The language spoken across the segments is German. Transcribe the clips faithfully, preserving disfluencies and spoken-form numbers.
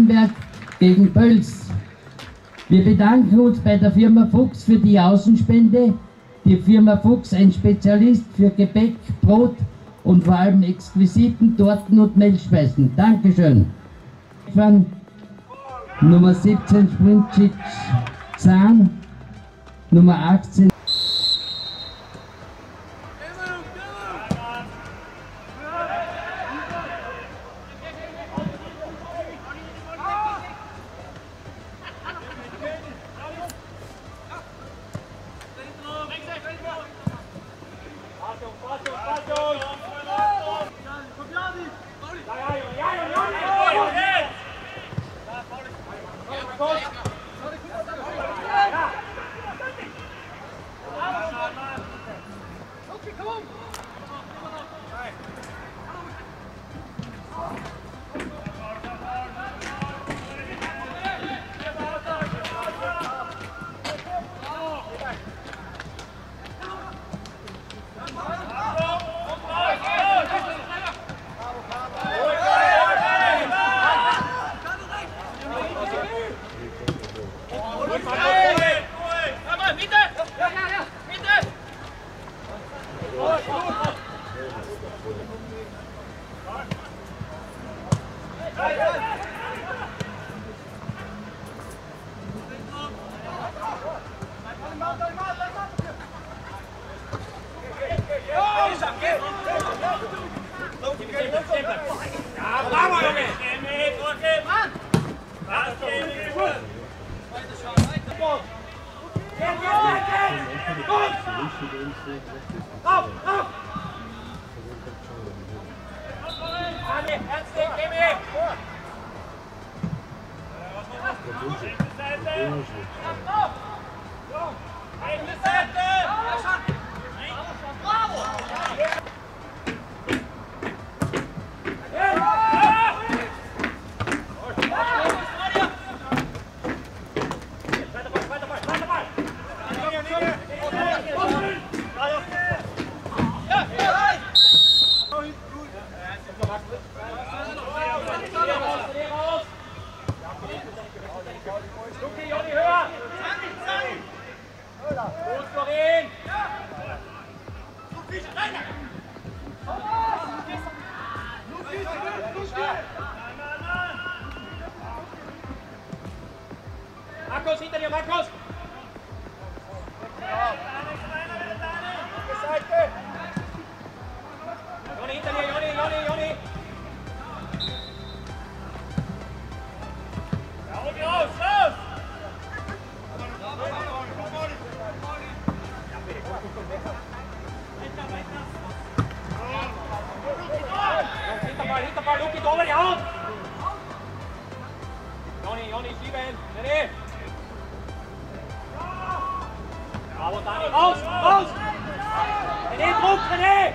Nürnberg gegen Pölz. Wir bedanken uns bei der Firma Fuchs für die Außenspende. Die Firma Fuchs, ein Spezialist für Gebäck, Brot und vor allem exquisiten Torten und Mehlspeisen. Dankeschön. Nummer siebzehn Sprintschitz Zahn, Nummer achtzehn. Markus, hinter dir, Markus! Joni, hinter dir, Joni, Joni, Joni! Ja, Rudi, raus, raus! Hinterball, Hinterball, Luki, drüber die Hand! Joni, Joni, schieben! René! Bravo, Dani! Raus! Raus! René, Druck! René!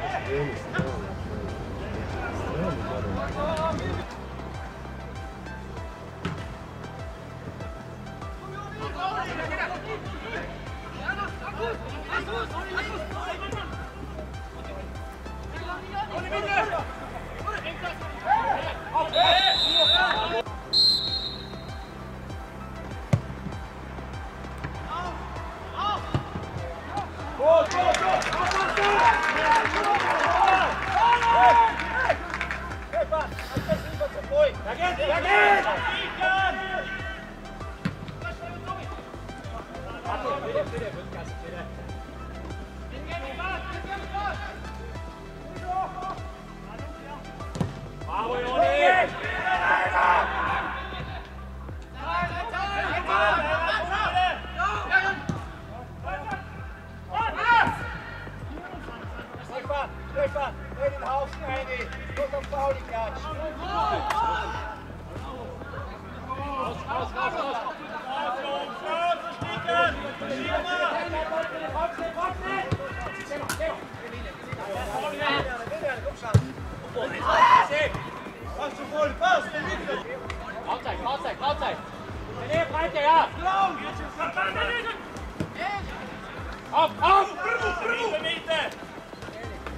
Auf, auf!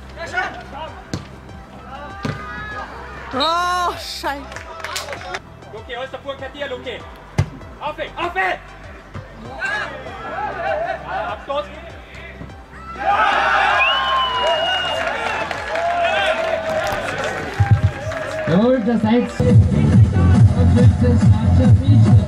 Oh, Scheiße! Luki, alles davor gehört dir, Luki. Auf ihn, auf ihn! Ja, Abstoß. Jawohl, der Seitz. Torschütze Sascha Fischer.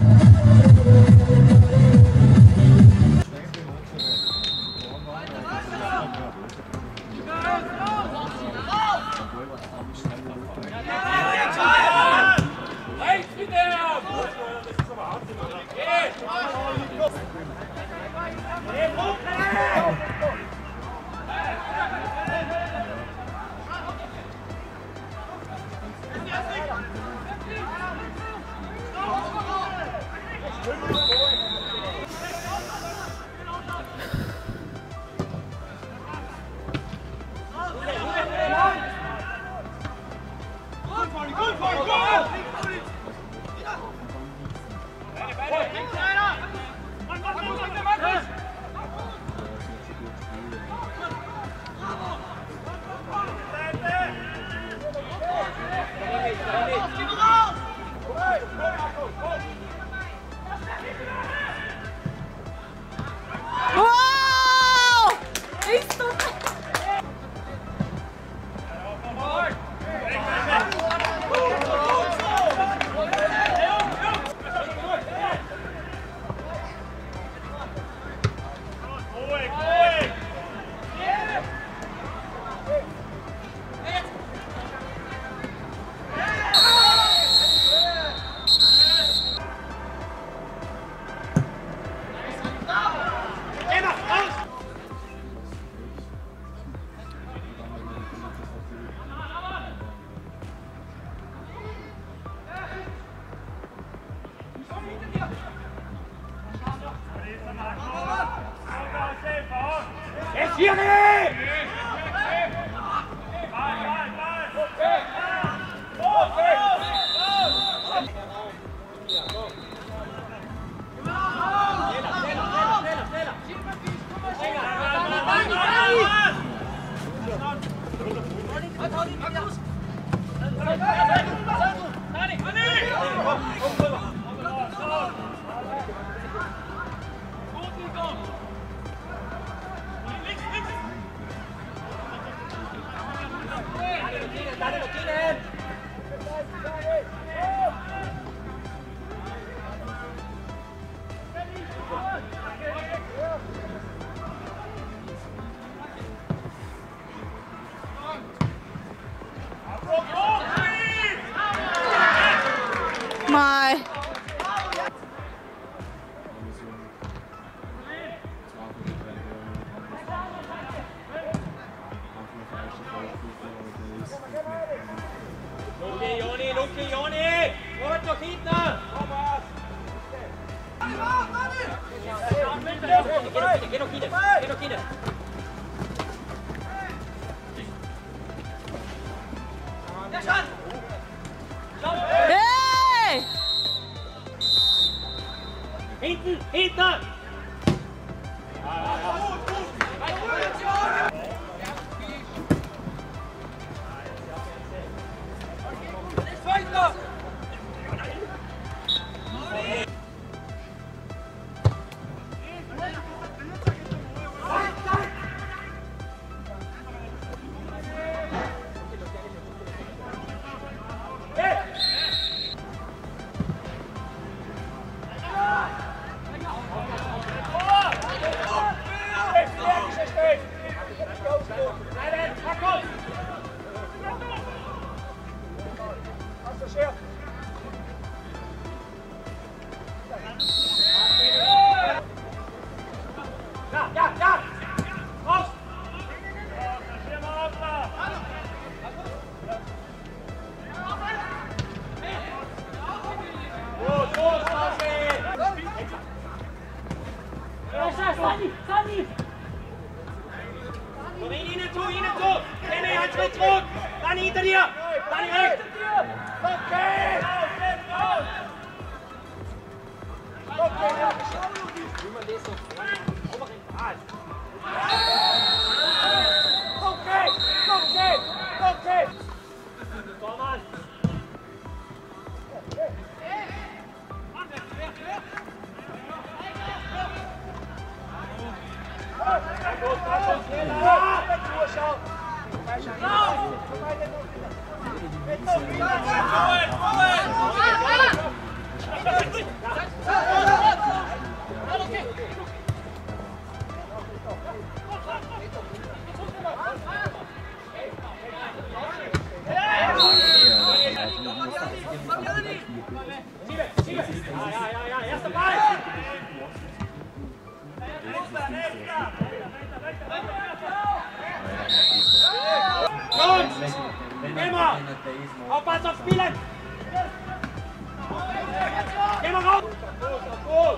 My. Luki, Joni, Luki, Joni! Wart noch hinten! Geh noch hin, geh noch hin! Hey! Hinten, hinten! Komm innen zu, innen zu! Kenny, ein Schritt zurück! Dann hinter dir! Dann rechts! Okay! Wie man das so okay! Okay! Okay! Komm an! Immer! Aufpassen auf Spielen! Geh mal raus! Gut!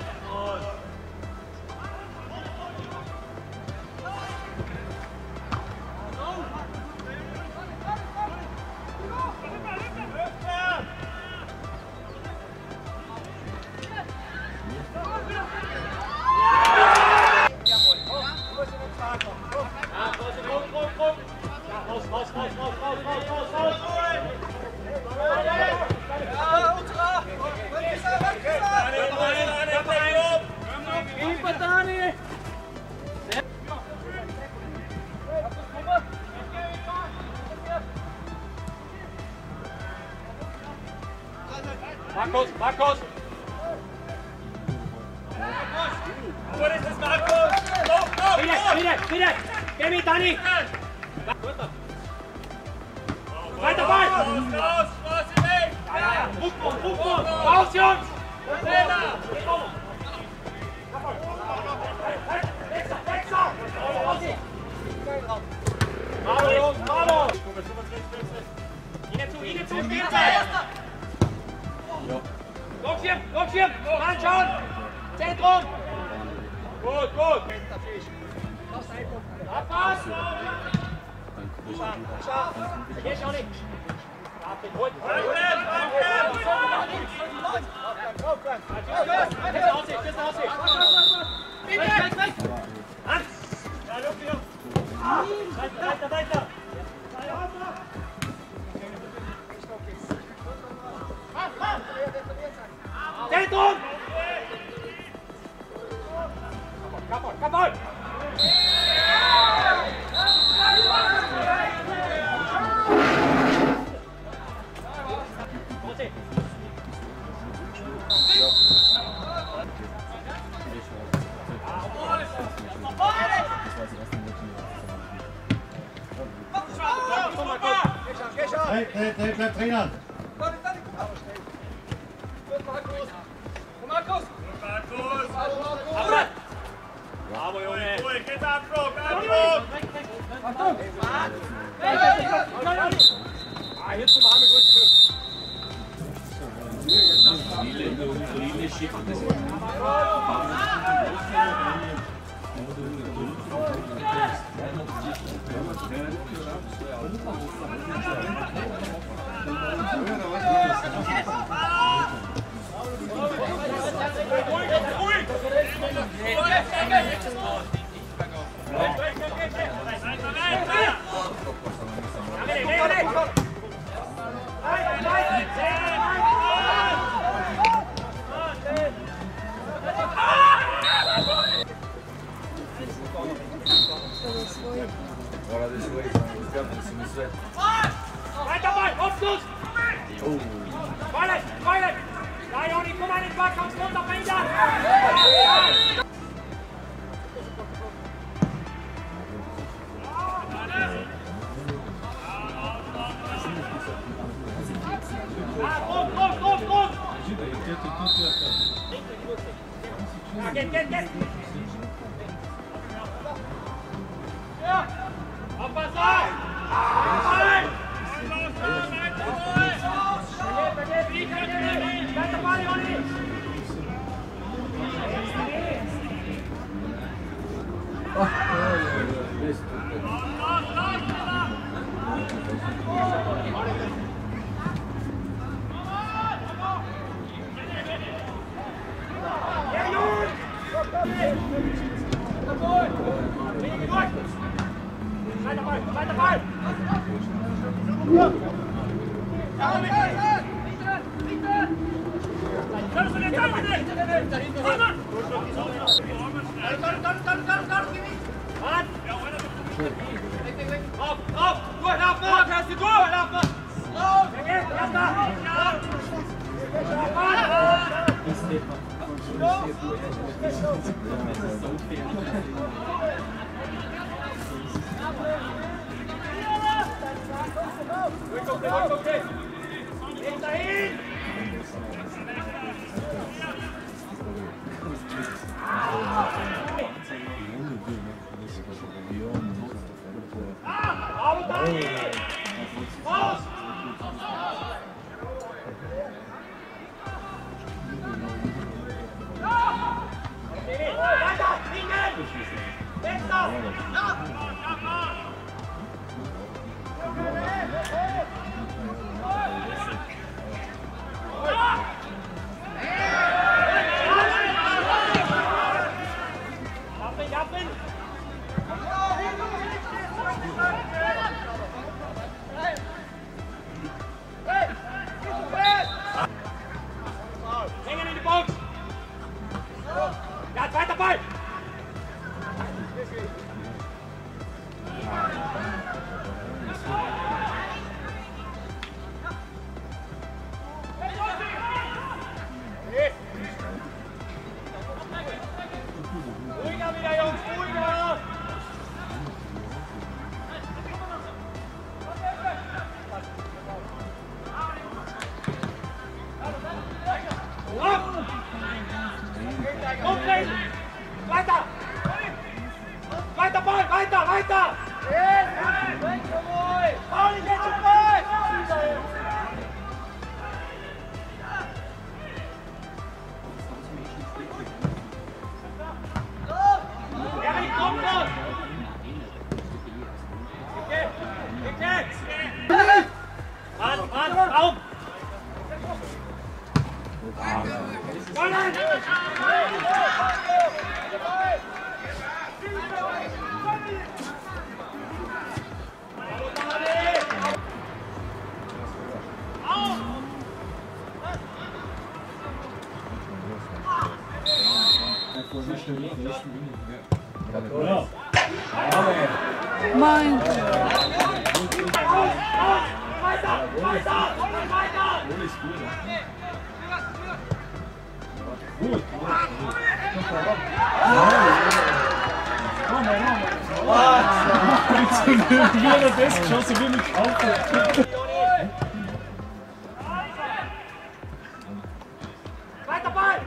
Raus, raus, raus, raus, raus, raus, raus, Markus, Markus! Wo ist das, Markus? Lauf, lauf, lauf! Wieder, wieder, wieder! Geh mit, Dani! Weiter, Ball! Raus, raus, raus, im Weg! Druck, Druck, Druck! Raus, Jungs! Bravo, Jungs, bravo! Ihnen zu, Ihnen zu, Spielzeit! Longschirm, Longschirm! Anschauen! Zentrum! Gut, gut! Abpassen! Geh schon nicht! Weiter, weiter! Zentrum! Kappel, Kappel! Hey, hey, hey, bleib Trainer! Markus! Markus! Bravo, Junge! Ruhig, jetzt Abflug, Abflug! Achtung! Ah, jetzt zum Arme durchgeführt. Weiter Ball, Aufschluss! Weiter, weiter! Ja, Joni, komm mal in den Zweikampf, runter, Fänger! Druck, Druck, Druck, Druck! Ja, geht, geht, geht! Ja! Aufpassen! Aufpassen! Weiter Ball, Joni! Weiter Ball, weiter Ball! Auf, auf, durchlaufen! Durchlaufen! Moin. Wie hat er das geschossen, wie mit Auto? Weiter Ball!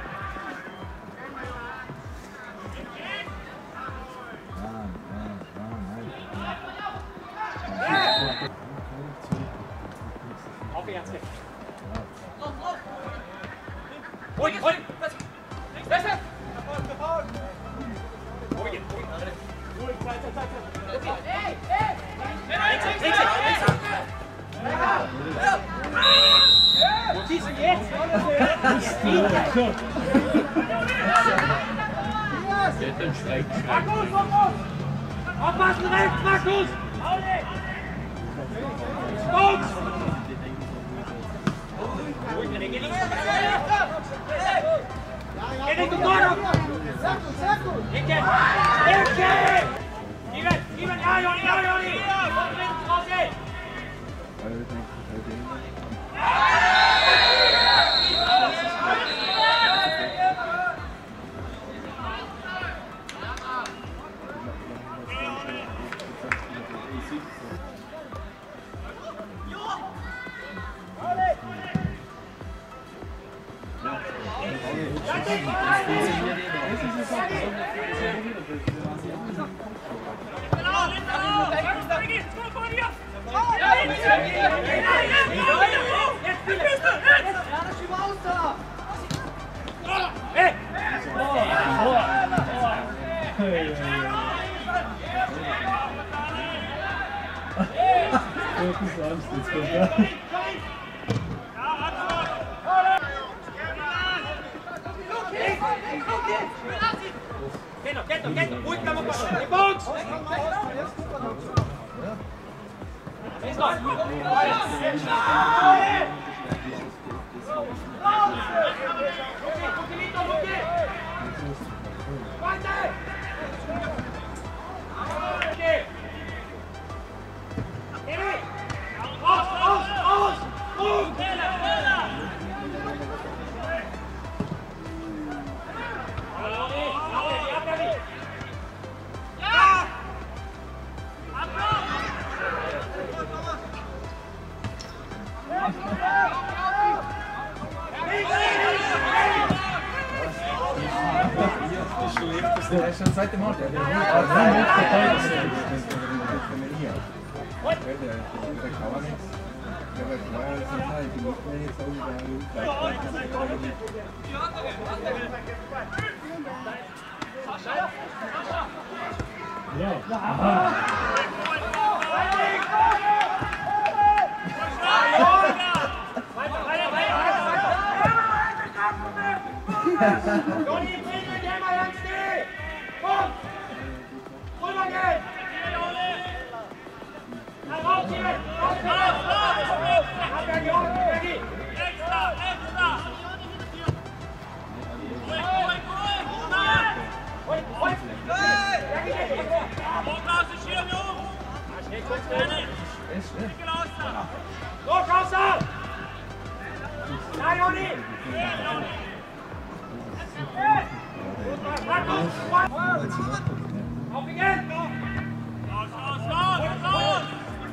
Auf die Herzen! Ruhig, ruhig! Besser! Ruhig, ruhig! Ruhig, Zeit, Zeit, Zeit! Okay, ey, ey! Links, links, links! Wo ziehst du jetzt? Markus, Markus! Aufpassen rechts, Markus! Spokes! Geh Richtung Norden! Ecke! Ecke! Steven, Steven, ja, Joni, ja, Joni! Raus jetzt! Quieto, quieto, quieto, ruhig, estamos con el box. Listo. Poquito, Luque. Aguante. Aus, aus, aus. Er ist schon das zweite Mal. Johnny, bring den Hammer, Jan, steh! Komm! Rüber gehen! Na, raus hier! Raus, raus, raus! Hab ja geholfen, Bergi! Extra, extra! Ruhig, ruhig, ruhig! Ruhig, ruhig! Bergi, Bergi! Hochraus, Schirm, Jungs! Schnell, kurz, Bergi! So, Kausa! Na, Johnny! Auf again! Raus, raus, raus, raus!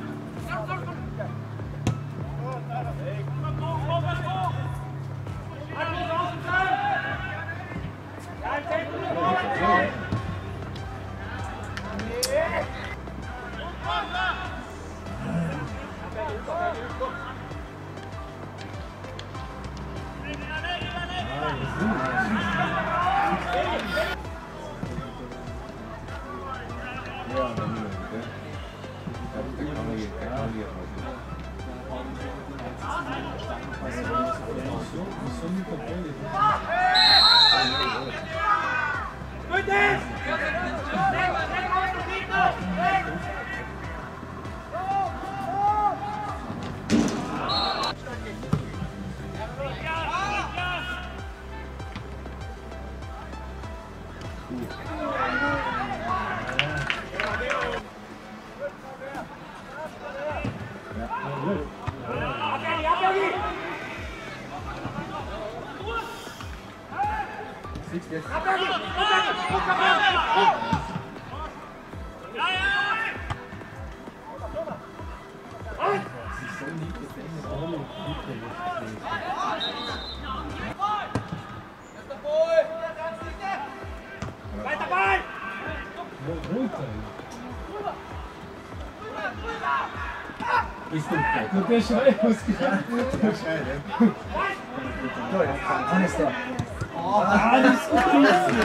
Der Schrei muss gehen. Der Schrei, ne? Alles da. Oh, alles gut.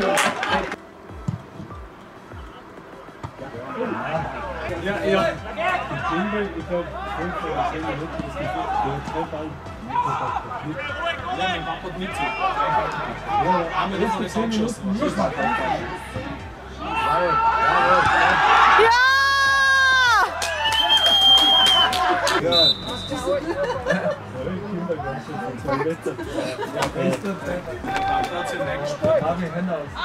Ja, ja. Ich finde, ich habe fünf oder zehn Minuten das Gefühl, der Treffer mit. Ja, mein Papa hat mit. Ja, haben wir das für zehn Minuten nicht mal. Ja! Ja, Kindergarten von zwei Metern. Ja, bester Treffer. Trotzdem weggespielt. Haben die Hände aus.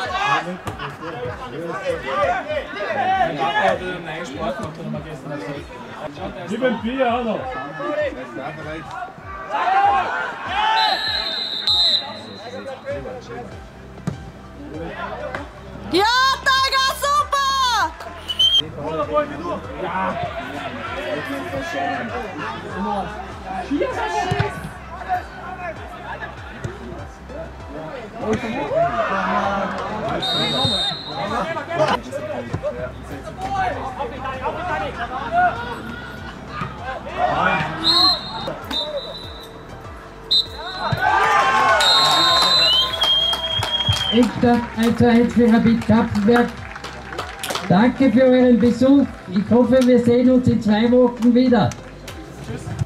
Mein Papa hat einen neuen Sport gemacht, hat er mir gestern erzählt. Gib ein Bier auch noch. Ja, Tiger, super! Ja! Echter eins zu eins für Rapid Kapfenberg. Danke für euren Besuch. Ich hoffe, wir sehen uns in zwei Wochen wieder. Tschüss.